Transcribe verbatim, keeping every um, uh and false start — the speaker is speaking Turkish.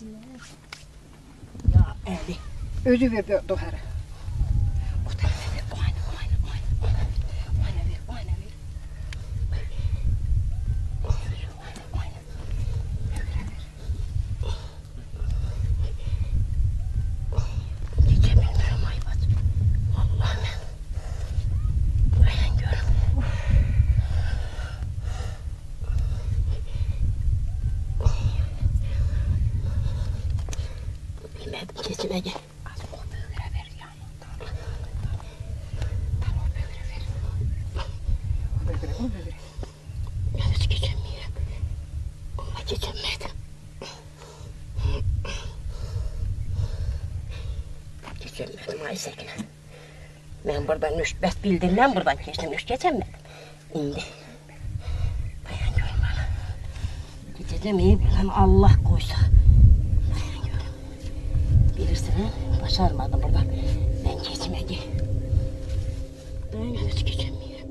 Ya eli. Özü ver doğara. O tarafa ver. O ayna, o ayna, o ayna. O ayna ver, o ayna ver. O ayna, o ayna. Gece bilmiyorum Aybat. Vallahi ben. Dayan görüm. Bilmedim keçime gel. Az o böğüre ver ya. Tamam. Tamam o böğüre ver. O böbürek, o böbürek. Ben hiç geçemiyorum. Ama geçemedim. Geçemedim Aysek'le. Ben buradan üç beş bildirimden buradan geçtim. Üç geçemedim. İndi. Dayan görüm bana. Geçeceğim iyi bilen Allah koysa. Dayan görüm. Birisini başarmadım buradan. Ben geçim